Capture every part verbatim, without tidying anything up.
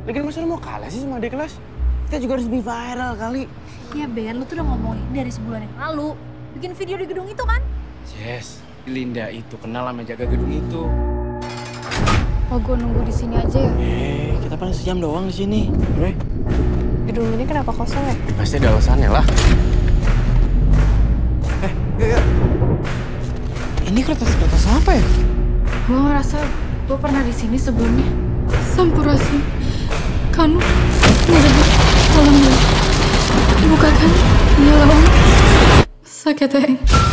Lagian masa lu mau kalah sih sama adik kelas? Kita juga harus lebih viral kali. Iya Ben, lu tuh udah ngomongin dari sebulan yang lalu. Bikin video di gedung itu kan? Yes, Linda itu kenal sama jaga gedung itu. Oh, gue nunggu di sini aja ya. Eh, kita paling sejam doang di sini, bro. Gedung ini kenapa kosong ya? Pasti ada alasannya lah. Eh, yuk, yuk. Ini kertas-kertas apa ya? Gue ngerasa gue pernah di sini sebelumnya. Sampurasun, Kanu, Nirabut, tolong ya. Bukakan, nyala om. Sakit ya.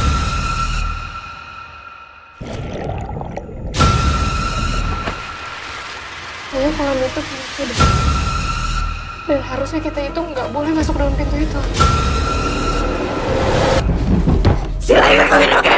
Kayaknya kalau itu pintu deh. Dan harusnya kita itu nggak boleh masuk dalam pintu itu. Sila ikut